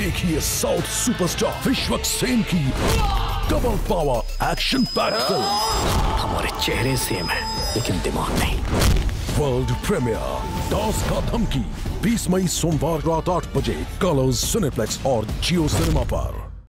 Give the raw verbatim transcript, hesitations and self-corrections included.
देखिए south superstar Vishwak Sen की double power action pack film. हमारे चेहरे सेम है लेकिन दिमाग नहीं। वर्ल्ड प्रीमियर दास का धमकी बीस मई सोमवार रात आठ बजे कलर्स सिनेप्लेक्स और जियो सिनेमा पर।